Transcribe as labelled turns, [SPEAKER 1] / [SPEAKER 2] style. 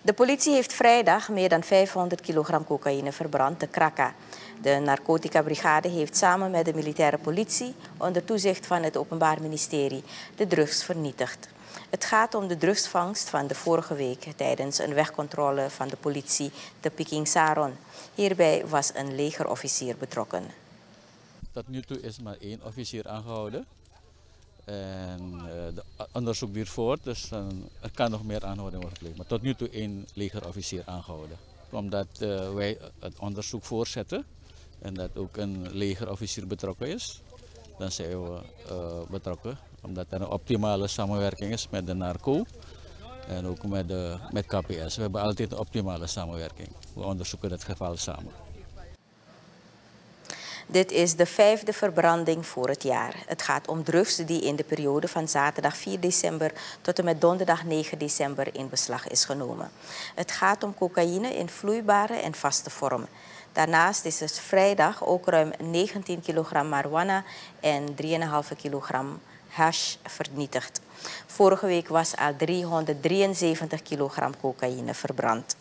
[SPEAKER 1] De politie heeft vrijdag meer dan 500 kilogram cocaïne verbrand te Krakka. De narcotica-brigade heeft samen met de militaire politie onder toezicht van het Openbaar Ministerie de drugs vernietigd. Het gaat om de drugsvangst van de vorige week tijdens een wegcontrole van de politie te Piking Saron. Hierbij was een legerofficier betrokken.
[SPEAKER 2] Tot nu toe is maar 1 officier aangehouden. En het onderzoek duurt voort, dus er kan nog meer aanhouding worden gepleegd. Maar tot nu toe 1 legerofficier aangehouden. Omdat wij het onderzoek voortzetten en dat ook een legerofficier betrokken is, dan zijn we betrokken. Omdat er een optimale samenwerking is met de narco en ook met KPS. We hebben altijd een optimale samenwerking. We onderzoeken het geval samen.
[SPEAKER 1] Dit is de 5e verbranding voor het jaar. Het gaat om drugs die in de periode van zaterdag 4 december tot en met donderdag 9 december in beslag is genomen. Het gaat om cocaïne in vloeibare en vaste vorm. Daarnaast is er vrijdag ook ruim 19 kilogram marijuana en 3,5 kilogram hash vernietigd. Vorige week was al 373 kilogram cocaïne verbrand.